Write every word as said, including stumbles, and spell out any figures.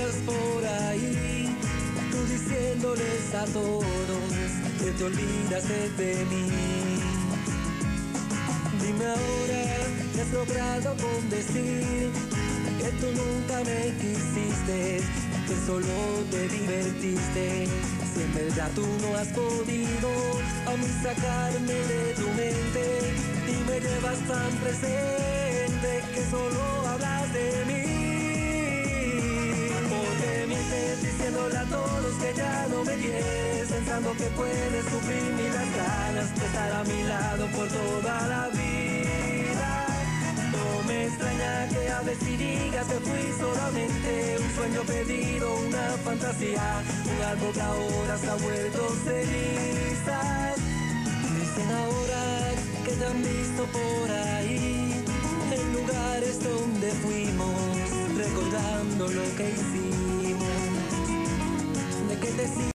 andas por ahí, tú diciéndoles a todos que te olvidaste de mí. Dime ahora, ¿qué has logrado con decir que tú nunca me quisiste, que solo te divertiste? Si en verdad tú no has podido a mí sacarme de tu mente y me llevas tan presente que solo hablas de mí. Porque mientes diciéndole a todos que ya no me quieres, pensando que puedes suprimir las ganas de estar a mi lado por toda la vida. No me extraña que hables y digas que fui solamente un sueño perdido, una fantasía, un algo que ahora se ha vuelto cenizas. Dicen ahora que te han visto por ahí, en lugares donde fuimos, recordando lo que hicimos. ¿De qué te sirve